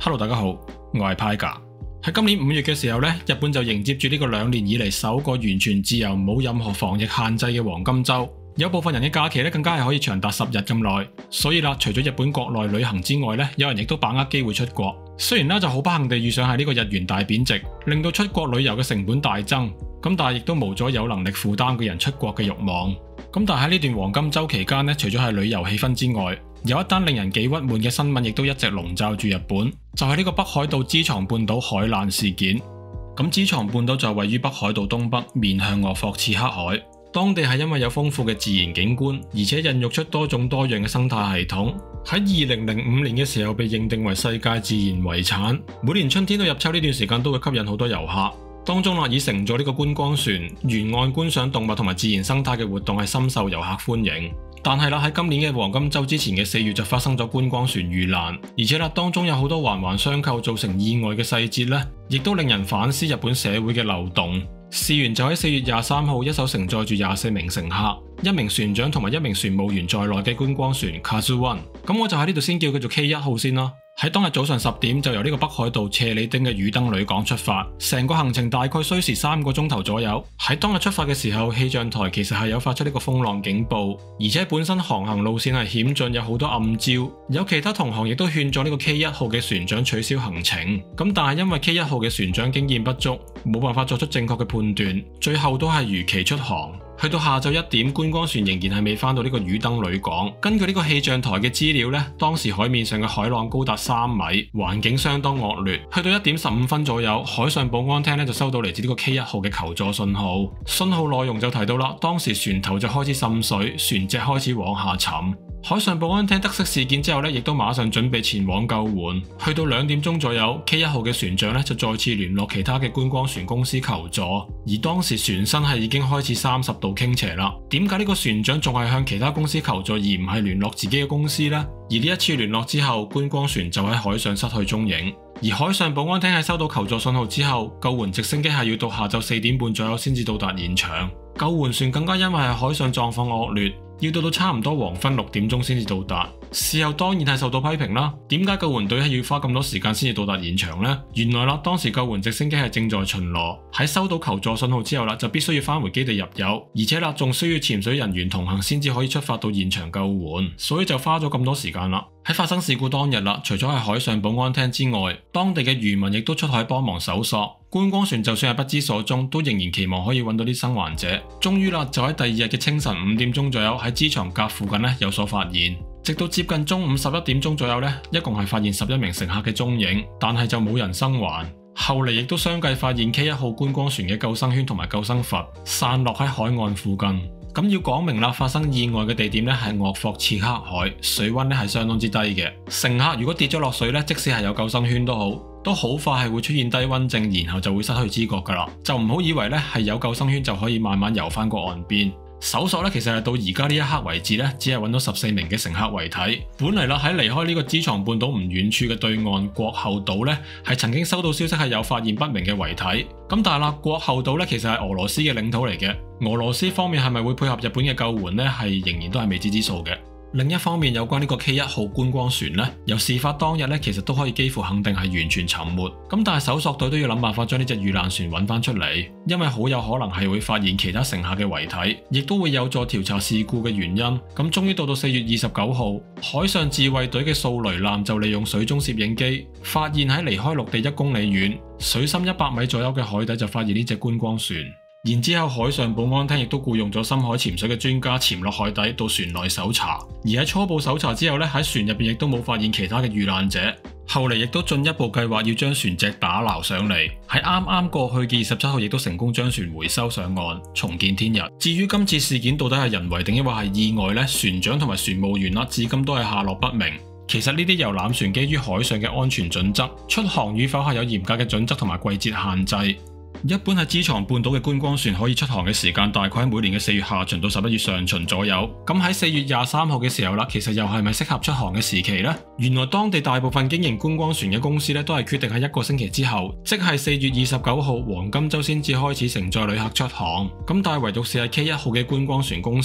Hello， 大家好，我係 Paiga。喺今年5月嘅時候呢，日本就迎接住呢個2年以嚟首個完全自由、冇任何防疫限制嘅黃金週。有部分人嘅假期呢更加係可以長達10日咁耐。所以啦，除咗日本國內旅行之外呢，有人亦都把握機會出國。雖然呢就好不幸地遇上係呢個日元大貶值，令到出國旅遊嘅成本大增。咁但係亦都無咗有能力負擔嘅人出國嘅慾望。咁但係喺呢段黃金週期間呢，除咗係旅遊氣氛之外，有一單令人幾鬱悶嘅新聞亦都一直籠罩住日本，就係呢個北海道知床半島海難事件。咁知床半島就位於北海道東北，面向鄂霍次克海。當地係因為有豐富嘅自然景觀，而且孕育出多種多樣嘅生態系統。喺2005年嘅時候被認定為世界自然遺產。每年春天到入秋呢段時間都會吸引好多遊客。當中以乘坐呢個觀光船沿岸觀賞動物同埋自然生態嘅活動係深受遊客歡迎。但係喺今年嘅黃金週之前嘅4月就發生咗觀光船遇難，而且當中有好多環環相扣造成意外嘅細節呢，亦都令人反思日本社會嘅漏洞。事緣就喺4月23號，一艘承載住24名乘客、1名船長同埋1名船務員在內嘅觀光船 KAZU ONE， 咁我就喺呢度先叫佢做 K1 號先啦。喺當日早上10點就由呢個北海道斜里町嘅羽燈旅港出發，成個行程大概需時3個鐘頭左右。喺當日出發嘅時候，氣象台其實係有發出呢個風浪警報，而且本身航行路線係險峻，有好多暗礁。有其他同行亦都勸咗呢個 K1 號嘅船長取消行程。咁但係因為 K1 號嘅船長經驗不足，冇辦法作出正確嘅判斷，最後都係如期出航。去到下晝1點，觀光船仍然係未返到呢個羽燈旅港。根據呢個氣象台嘅資料呢，當時海面上嘅海浪高達3米，環境相當惡劣。去到1點15分左右，海上保安廳就收到嚟自呢個 K1 號嘅求助信號。信號內容就提到啦，當時船頭就開始滲水，船隻開始往下沉。海上保安廳得悉事件之後呢，亦都馬上準備前往救援。去到2點鐘左右， K1 號嘅船長就再次聯絡其他嘅觀光船公司求助，而當時船身係已經開始30度傾斜啦。點解呢個船長仲係向其他公司求助而唔係聯絡自己嘅公司呢？而呢一次聯絡之後，觀光船就喺海上失去蹤影。而海上保安廳喺收到求助信號之後，救援直升機係要到下晝4點半左右先至到達現場。救援船更加因為係海上狀況惡劣，要到差唔多黃昏6點鐘先至到達。事後當然係受到批評啦。點解救援隊係要花咁多時間先至到達現場呢？原來當時救援直升機係正在巡邏，喺收到求助信號之後就必須要返回基地入油，而且仲需要潛水人員同行先至可以出發到現場救援，所以就花咗咁多時間啦。喺發生事故當日除咗係海上保安廳之外，當地嘅漁民亦都出海幫忙搜索。觀光船就算係不知所蹤，都仍然期望可以揾到啲生還者。終於就喺第2日嘅清晨5點鐘左右，喺知床岬附近有所發現。直到接近中午11點鐘左右一共係發現11名乘客嘅蹤影，但係就冇人生還。後嚟亦都相繼發現 K1 號觀光船嘅救生圈同埋救生筏散落喺海岸附近。咁要講明啦，發生意外嘅地點係鄂霍次克海，水溫係相當之低嘅。乘客如果跌咗落水即使係有救生圈都好快係會出現低溫症，然後就會失去知覺噶啦。就唔好以為係有救生圈就可以慢慢游翻過岸邊。搜索其實係到而家呢一刻為止只係揾到14名嘅乘客遺體。本嚟喺離開呢個知床半島唔遠處嘅對岸國後島係曾經收到消息係有發現不明嘅遺體。咁但係國後島其實係俄羅斯嘅領土嚟嘅，俄羅斯方面係咪會配合日本嘅救援係仍然都係未知之數嘅。另一方面，有關呢個 K1 號觀光船由事發當日其實都可以幾乎肯定係完全沉沒。咁但係搜索隊都要諗辦法將呢隻遇難船揾翻出嚟，因為好有可能係會發現其他乘客嘅遺體，亦都會有助調查事故嘅原因。咁終於到4月29號，海上自衛隊嘅掃雷艦就利用水中攝影機，發現喺離開陸地1公里遠、水深100米左右嘅海底就發現呢隻觀光船。然之後海上保安廳亦都僱用咗深海潛水嘅專家潛落海底到船內搜查，而喺初步搜查之後喺船入邊亦都冇發現其他嘅遇難者。後嚟亦都進一步計劃要將船隻打撈上嚟，喺啱啱過去嘅27號亦都成功將船回收上岸，重見天日。至於今次事件到底係人為定抑或係意外船長同埋船務員至今都係下落不明。其實呢啲遊覽船基於海上嘅安全準則，出航與否係有嚴格嘅準則同埋季節限制。一般喺知床半島嘅觀光船可以出航嘅時間大概喺每年嘅4月下旬到11月上旬左右。咁喺4月23號嘅時候其實又係咪適合出航嘅時期呢？原來當地大部分經營觀光船嘅公司都係決定喺1個星期之後，即係4月29號黃金週先至開始承載旅客出航。咁但係唯獨是係 K1 號嘅觀光船公司，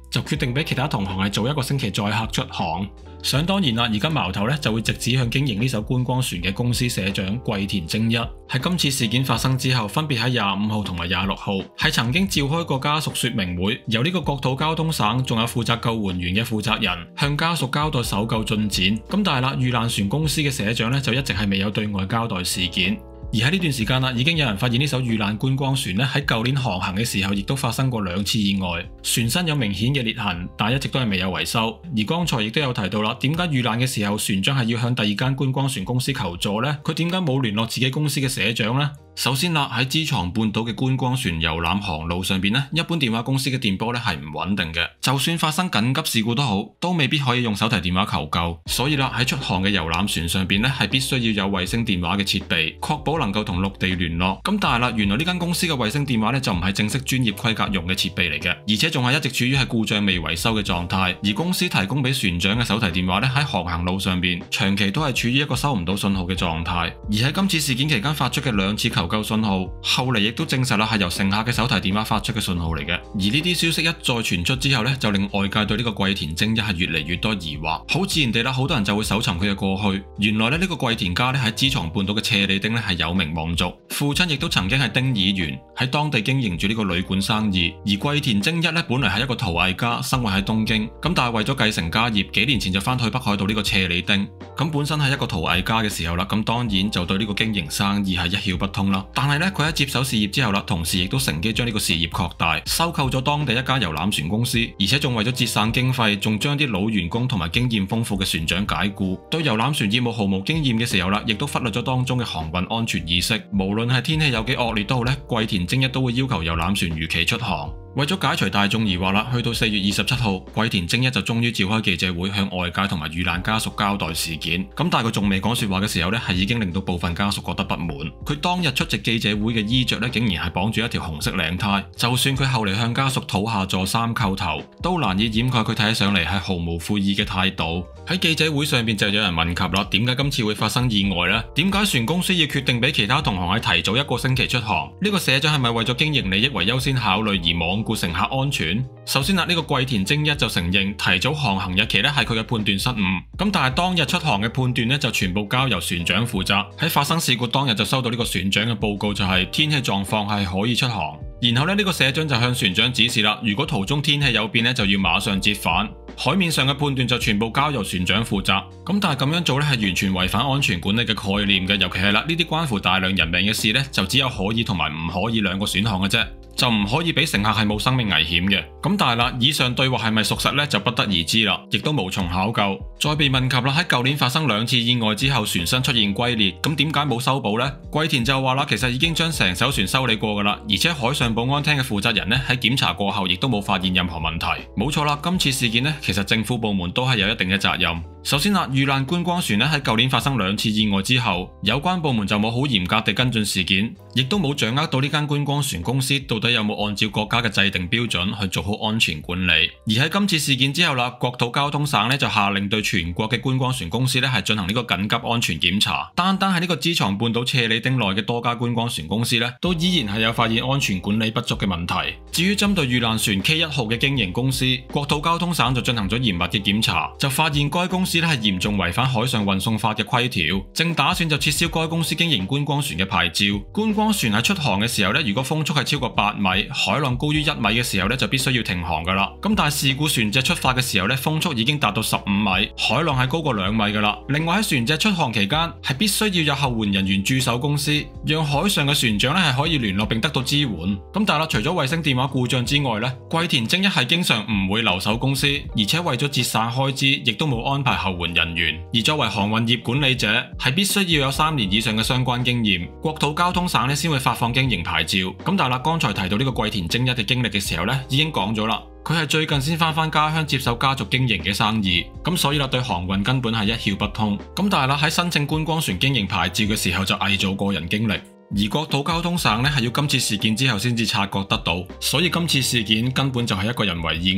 就決定俾其他同行係早1個星期載客出航。想當然啦，而家矛頭咧就會直指向經營呢艘觀光船嘅公司社長桂田精一。喺今次事件發生之後，分別喺25號同埋26號係曾經召開過家屬說明會，由呢個國土交通省仲有負責救援員嘅負責人向家屬交代搜救進展。咁但係啦，遇難船公司嘅社長咧就一直係未有對外交代事件。而喺呢段時間啦，已經有人發現呢艘遇難觀光船咧喺舊年航行嘅時候，亦都發生過2次意外，船身有明顯嘅裂痕，但一直都係未有維修。而剛才亦都有提到啦，點解遇難嘅時候船長係要向第2間觀光船公司求助呢？佢點解冇聯絡自己公司嘅社長呢？首先啦，喺知床半島嘅觀光船遊覽航路上邊咧，一般電話公司嘅電波咧係唔穩定嘅，就算發生緊急事故都好，都未必可以用手提電話求救。所以啦，喺出航嘅遊覽船上邊咧係必須要有衛星電話嘅設備，確保能夠同陸地聯絡。咁但係啦，原來呢間公司嘅衛星電話咧就唔係正式專業規格用嘅設備嚟嘅，而且仲係一直處於係故障未維修嘅狀態。而公司提供俾船長嘅手提電話咧喺航行路上邊長期都係處於一個收唔到信號嘅狀態。而喺今次事件期間發出嘅2次求救信號，後嚟亦都證實啦係由乘客嘅手提電話發出嘅信號嚟嘅。而呢啲消息一再傳出之後呢，就令外界對呢個桂田精一係越嚟越多疑惑。好自然地啦，好多人就會搜尋佢嘅過去。原來呢個桂田家咧喺知床半島嘅斜里町咧係有名望族，父親亦都曾經係丁議員，喺當地經營住呢個旅館生意。而桂田精一咧本嚟係一個陶藝家，生活喺東京，咁但係為咗繼承家業，幾年前就翻去北海道呢個斜里町。咁本身係一個陶藝家嘅時候啦，咁當然就對呢個經營生意係一竅不通啦。但係呢，佢喺接手事業之後啦，同時亦都乘機將呢個事業擴大，收購咗當地一家遊覽船公司，而且仲為咗節省經費，仲將啲老員工同埋經驗豐富嘅船長解僱。對遊覽船業務毫無經驗嘅時候啦，亦都忽略咗當中嘅航運安全意識。無論係天氣有幾惡劣都好呢，桂田精一都會要求遊覽船如期出航。為咗解除大眾疑惑啦，去到4月27號，桂田精一就終於召開記者會，向外界同埋遇難家屬交代事件。咁但係佢仲未講說話嘅時候呢，係已經令到部分家屬覺得不滿。佢當日出席記者會嘅衣着呢，竟然係綁住一條紅色領呔。就算佢後嚟向家屬討下座3叩頭，都難以掩蓋佢睇起上嚟係毫無悔意嘅態度。喺記者會上邊就有人問及啦，點解今次會發生意外呢？點解船公司要決定俾其他同行係提早1個星期出航？呢個社長係咪為咗經營利益為優先考慮而罔顧乘客安全？首先啦，呢個桂田精一就承認提早航行日期咧係佢嘅判斷失誤，咁但係當日出航嘅判斷咧就全部交由船長負責。喺發生事故當日就收到呢個船長嘅報告，就係天氣狀況係可以出航。然後呢個社長就向船長指示啦，如果途中天氣有變咧就要馬上折返。海面上嘅判斷就全部交由船長負責。咁但係咁樣做咧係完全違反安全管理嘅概念嘅，尤其係啦呢啲關乎大量人命嘅事咧，就只有可以同埋唔可以2個選項嘅啫。就唔可以俾乘客係冇生命危險嘅。咁但係啦，以上對話係咪屬實呢？就不得而知啦，亦都無從考究。再被問及啦，喺舊年發生2次意外之後，船身出現龜裂，咁點解冇修補呢？桂田就話啦，其實已經將成艘船修理過噶啦，而且海上保安廳嘅負責人呢，喺檢查過後，亦都冇發現任何問題。冇錯啦，今次事件呢，其實政府部門都係有一定嘅責任。首先啦，遇難觀光船咧喺舊年發生2次意外之後，有關部門就冇好嚴格地跟進事件，亦都冇掌握到呢間觀光船公司到底有冇按照國家嘅制定標準去做好安全管理。而喺今次事件之後啦，國土交通省咧就下令對全國嘅觀光船公司咧係進行呢個緊急安全檢查。單單喺呢個知床半島斜里町內嘅多家觀光船公司咧，都依然係有發現安全管理不足嘅問題。至於針對遇難船 K1 號嘅經營公司，國土交通省就進行咗嚴密嘅檢查，就發現該公司咧係嚴重違反海上運送法嘅規條，正打算就撤銷該公司經營觀光船嘅牌照。觀光船喺出航嘅時候咧，如果風速係超過8米，海浪高於1米嘅時候咧，就必須要停航噶啦。咁但係事故船隻出發嘅時候咧，風速已經達到15米，海浪係高過2米噶啦。另外喺船隻出航期間，係必須要有後援人員駐守公司，讓海上嘅船長咧係可以聯絡並得到支援。咁但係啦，除咗衛星電話故障之外咧，桂田精一係經常唔會留守公司，而且為咗節省開支，亦都冇安排後援人員。而作為航運業管理者，係必須要有3年以上嘅相關經驗，國土交通省咧先會發放經營牌照。咁但係啦，剛才提到呢個桂田精一嘅經歷嘅時候咧，已經講咗啦，佢係最近先翻家鄉接手家族經營嘅生意，咁所以啦，對航運根本係一竅不通。咁但係啦，喺申請觀光船經營牌照嘅時候就偽造個人經歷，而國土交通省咧係要今次事件之後先至察覺得到，所以今次事件根本就係一個人為意外。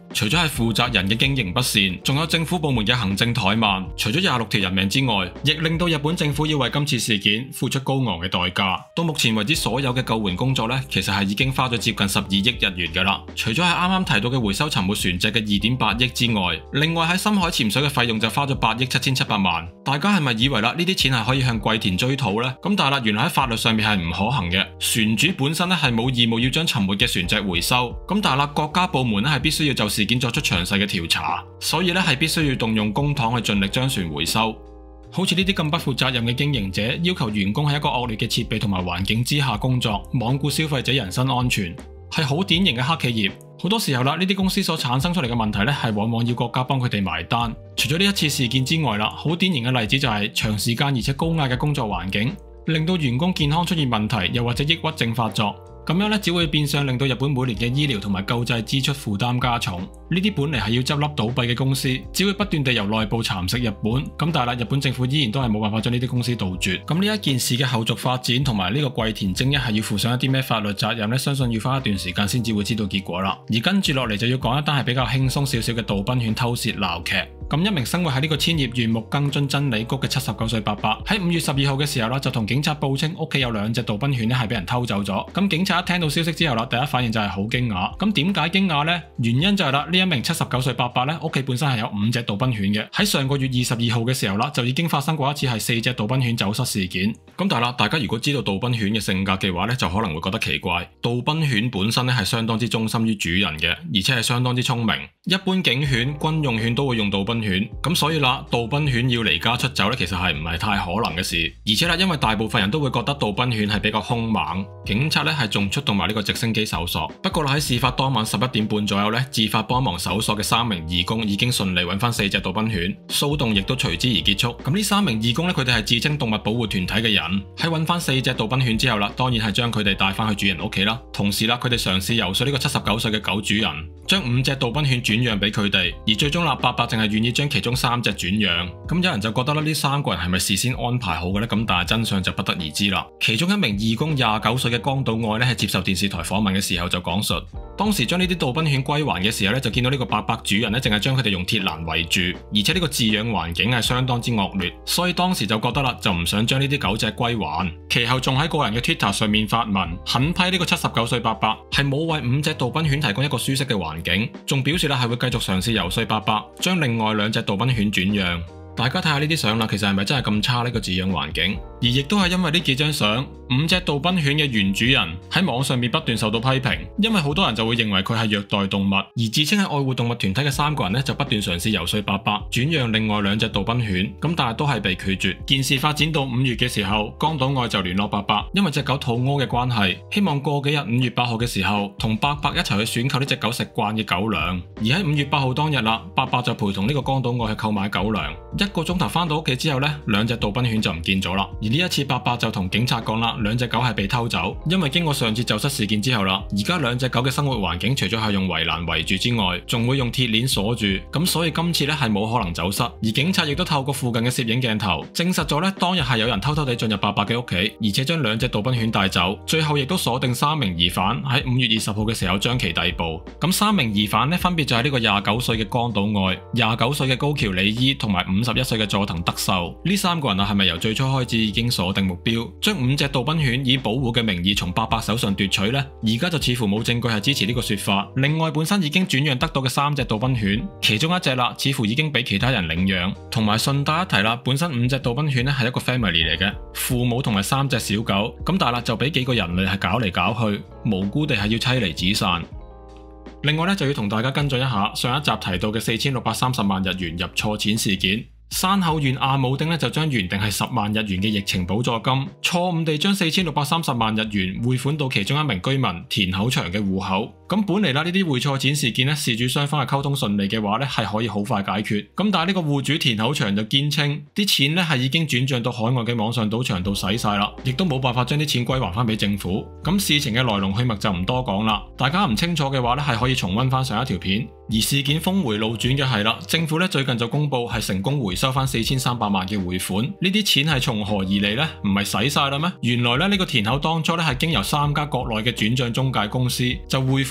除咗係負責人嘅經營不善，仲有政府部門嘅行政怠慢，除咗26條人命之外，亦令到日本政府要為今次事件付出高昂嘅代價。到目前為止，所有嘅救援工作呢，其實係已經花咗接近12億日元㗎啦。除咗係啱啱提到嘅回收沉沒船隻嘅2.8億之外，另外喺深海潛水嘅費用就花咗8億7700萬。大家係咪以為啦，呢啲錢係可以向桂田追討呢？咁但係啦，原來喺法律上面係唔可行嘅。船主本身咧係冇義務要將沉沒嘅船隻回收，咁但係啦，國家部門咧係必須要就事件作出詳細嘅調查，所以咧係必須要動用公帑去盡力將船回收。好似呢啲咁不負責任嘅經營者，要求員工喺一個惡劣嘅設備同埋環境之下工作，罔顧消費者人身安全，係好典型嘅黑企業。好多時候啦，呢啲公司所產生出嚟嘅問題咧，係往往要國家幫佢哋埋單。除咗呢一次事件之外啦，好典型嘅例子就係長時間而且高壓嘅工作環境，令到員工健康出現問題，又或者抑鬱症發作。咁樣咧，只會變相令到日本每年嘅醫療同埋救濟支出負擔加重。呢啲本嚟係要執笠倒閉嘅公司，只會不斷地由內部蠶食日本。咁但係啦，日本政府依然都係冇辦法將呢啲公司杜絕。咁呢一件事嘅後續發展同埋呢個桂田精一係要負上一啲咩法律責任呢？相信要花一段時間先至會知道結果啦。而跟住落嚟就要講一單係比較輕鬆少少嘅渡濱犬偷竊鬧劇。咁一名生活喺呢個千葉縣木更津真理谷嘅79歲伯伯喺5月12號嘅時候啦，就同警察報稱屋企有2隻渡濱犬咧係俾人偷走咗。咁警察一聽到消息之後啦，第一反應就係好驚訝。咁點解驚訝呢？原因就係啦，呢一名79歲伯伯咧屋企本身係有5隻渡濱犬嘅。喺上個月22號嘅時候啦，就已經發生過一次係4隻渡濱犬走失事件。咁但係啦，大家如果知道渡濱犬嘅性格嘅話咧，就可能會覺得奇怪。渡濱犬本身咧係相當之忠心於主人嘅，而且係相當之聰明。一般警犬、軍用犬都會用渡濱犬，咁所以啦，渡濱犬要離家出走咧，其實係唔係太可能嘅事。而且啦，因為大部分人都會覺得渡濱犬係比較兇猛，警察咧係仲出動埋呢個直升機搜索。不過啦，喺事發當晚11點半左右咧，自發幫忙搜索嘅3名義工已經順利揾翻4隻渡濱犬，騷動亦都隨之而結束。咁呢3名義工咧，佢哋係自稱動物保護團體嘅人，喺揾翻4隻渡濱犬之後啦，當然係將佢哋帶翻去主人屋企啦。同時啦，佢哋嘗試游說呢個79歲嘅狗主人，將5隻渡濱犬轉讓俾佢哋，而最終啦，伯伯淨係願意將其中3隻轉讓。咁有人就覺得啦，呢3個人係咪事先安排好嘅呢？咁但係真相就不得而知啦。其中一名義工29歲嘅江島愛咧，係接受電視台訪問嘅時候就講述，當時將呢啲渡濱犬歸還嘅時候咧，就見到呢個伯伯主人咧，淨係將佢哋用鐵欄圍住，而且呢個飼養環境係相當之惡劣，所以當時就覺得啦，就唔想將呢啲狗隻歸還。其後仲喺個人嘅 Twitter 上面發文，狠批呢個79歲伯伯係冇為5隻渡濱犬提供一個舒適嘅環境，仲表示啦係會繼續嘗試游說伯伯將另外2隻渡濱犬轉讓。大家睇下呢啲相啦，其實係咪真係咁差呢個飼養環境？而亦都係因為呢幾張相，5隻渡濱犬嘅原主人喺網上面不斷受到批評，因為好多人就會認為佢係虐待動物，而自稱係愛護動物團體嘅3個人呢，就不斷嘗試游說伯伯轉讓另外2隻渡濱犬，咁但係都係被拒絕。件事發展到5月嘅時候，江島愛就聯絡伯伯，因為隻狗肚屙嘅關係，希望過幾日5月8號嘅時候同伯伯一齊去選購呢隻狗食慣嘅狗糧。而喺5月8號當日啦，伯伯就陪同呢個江島愛去購買狗糧。1個鐘頭翻到屋企之後呢，2隻渡濱犬就唔見咗啦。而呢一次伯伯就同警察講啦，2隻狗係被偷走，因為經過上次走失事件之後啦，而家2隻狗嘅生活環境除咗係用圍欄圍住之外，仲會用鐵鏈鎖住，咁所以今次呢係冇可能走失。而警察亦都透過附近嘅攝影鏡頭證實咗呢，當日係有人偷偷地進入伯伯嘅屋企，而且將2隻渡濱犬帶走，最後亦都鎖定3名疑犯，喺5月20號嘅時候將其逮捕。咁3名疑犯呢，分別就係呢個29歲嘅江島愛、29歲嘅高橋李依同埋51歲嘅佐藤德秀。呢3個人係咪由最初開始已經鎖定目標，將5隻渡濱犬以保護嘅名義從伯伯手上奪取呢？而家就似乎冇證據係支持呢個說法。另外本身已經轉讓得到嘅3隻渡濱犬，其中1隻啦，似乎已經俾其他人領養。同埋順帶一提啦，本身5隻渡濱犬咧係一個 family 嚟嘅，父母同埋3隻小狗，咁但係啦就俾幾個人類係搞嚟搞去，無辜地係要妻離子散。另外咧就要同大家跟進一下上一集提到嘅4630萬日元入錯錢事件。山口縣阿武町就將原定係10萬日元嘅疫情補助金，錯誤地將4630萬日元匯款到其中一名居民田口祥嘅戶口。咁本嚟啦，呢啲匯錯錢事件事主雙方係溝通順利嘅話係可以好快解決。咁但係呢個戶主田口祥就堅稱啲錢係已經轉賬到海外嘅網上賭場度使晒啦，亦都冇辦法將啲錢歸還翻俾政府。咁事情嘅來龍去脈就唔多講啦，大家唔清楚嘅話係可以重溫翻上一條片。而事件峰回路轉嘅係啦，政府最近就公布係成功回收翻4300萬嘅匯款。呢啲錢係從何而嚟呢？唔係使晒啦咩？原來呢個田口當初係經由3家國內嘅轉賬中介公司就匯款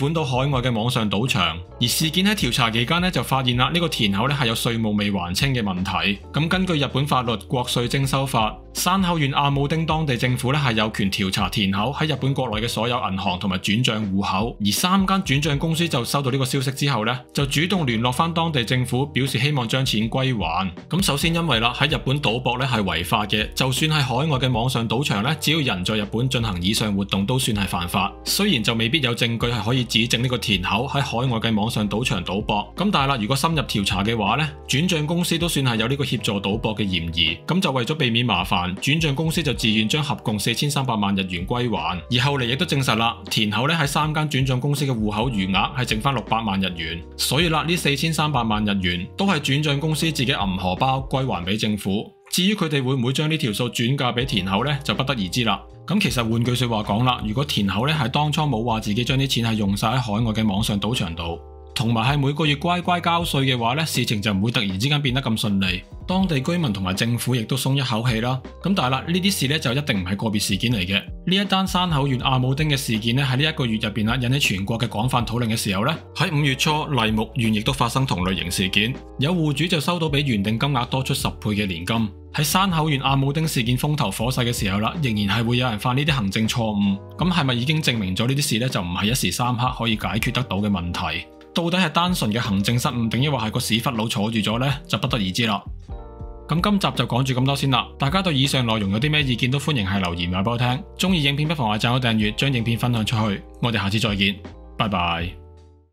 本到海外嘅網上賭場。而事件喺調查期間呢，就發現啦，呢個田口呢係有稅務未還清嘅問題。咁根據日本法律國稅徵收法，山口縣阿武町當地政府呢係有權調查田口喺日本國內嘅所有銀行同埋轉賬戶口。而3間轉賬公司就收到呢個消息之後呢，就主動聯絡翻當地政府，表示希望將錢歸還。咁首先因為啦，喺日本賭博呢係違法嘅，就算係海外嘅網上賭場呢，只要人在日本進行以上活動都算係犯法。雖然就未必有證據係可以指證呢個田口喺海外嘅網上賭場賭博，咁但係啦，如果深入調查嘅話呢，轉賬公司都算係有呢個協助賭博嘅嫌疑。咁就為咗避免麻煩，轉賬公司就自願將合共4300萬日元歸還。而後嚟亦都證實啦，田口呢喺3間轉賬公司嘅戶口餘額係剩翻600萬日元。所以啦，呢4300萬日元都係轉賬公司自己揞荷包歸還俾政府。至於佢哋會唔會將呢條數轉嫁俾田口呢，就不得而知啦。咁其實換句說話講啦，如果田口呢係當初冇話自己將啲錢係用晒喺海外嘅網上賭場度，同埋係每個月乖乖交稅嘅話呢，事情就唔會突然之間變得咁順利，當地居民同埋政府亦都鬆一口氣啦。咁但係啦，呢啲事呢就一定唔係個別事件嚟嘅。呢一單山口縣阿武町嘅事件呢，喺呢一個月入邊啦，引起全國嘅廣泛討論嘅時候呢，喺5月初栃木縣亦都發生同類型事件，有戶主就收到比原定金額多出10倍嘅年金。喺山口縣阿武町事件風頭火勢嘅時候啦，仍然係會有人犯呢啲行政錯誤。咁係咪已經證明咗呢啲事呢就唔係一時三刻可以解決得到嘅問題？到底係單純嘅行政失誤，定抑或係個屎忽佬坐住咗呢？就不得而知啦。咁今集就講住咁多先啦。大家對以上內容有啲咩意見都歡迎係留言話俾我聽。中意影片不妨係讚好訂閱，將影片分享出去。我哋下次再見，拜拜。